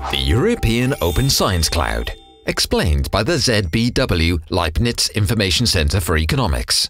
The European Open Science Cloud, explained by the ZBW Leibniz-Informationszentrum for Economics.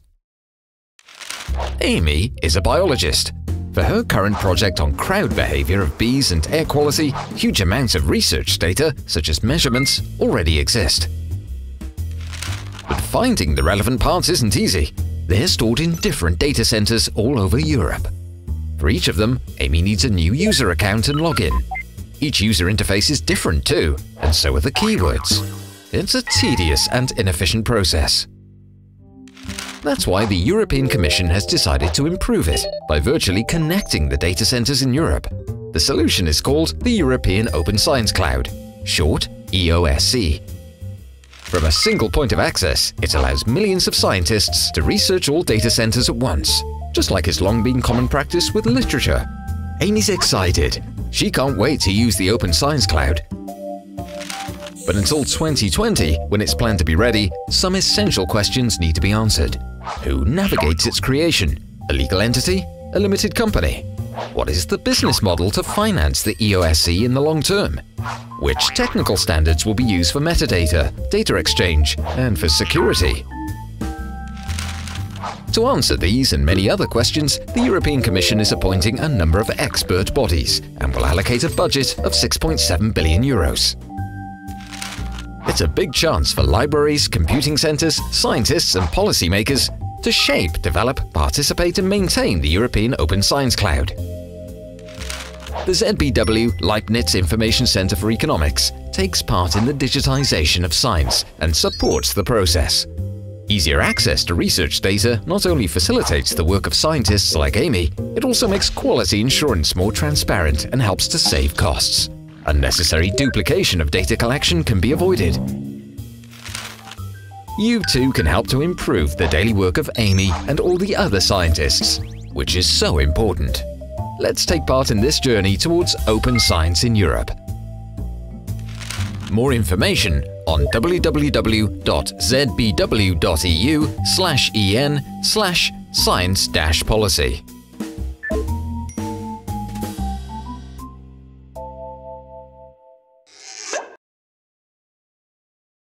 Amy is a biologist. For her current project on crowd behavior of bees and air quality, huge amounts of research data, such as measurements, already exist. But finding the relevant parts isn't easy. They're stored in different data centers all over Europe. For each of them, Amy needs a new user account and login. Each user interface is different too, and so are the keywords. It's a tedious and inefficient process. That's why the European Commission has decided to improve it by virtually connecting the data centers in Europe. The solution is called the European Open Science Cloud, short EOSC. From a single point of access, it allows millions of scientists to research all data centers at once, just like it's long been common practice with literature. Amy's excited. She can't wait to use the Open Science Cloud. But until 2020, when it's planned to be ready, some essential questions need to be answered. Who navigates its creation? A legal entity? A limited company? What is the business model to finance the EOSC in the long term? Which technical standards will be used for metadata, data exchange, and for security? To answer these and many other questions, the European Commission is appointing a number of expert bodies and will allocate a budget of 6.7 billion euros. It's a big chance for libraries, computing centers, scientists and policymakers to shape, develop, participate and maintain the European Open Science Cloud. The ZBW Leibniz-Informationszentrum for Economics takes part in the digitization of science and supports the process. Easier access to research data not only facilitates the work of scientists like Amy, it also makes quality assurance more transparent and helps to save costs. Unnecessary duplication of data collection can be avoided. You too can help to improve the daily work of Amy and all the other scientists, which is so important. Let's take part in this journey towards open science in Europe. More information on www.zbw.eu/en/science-policy.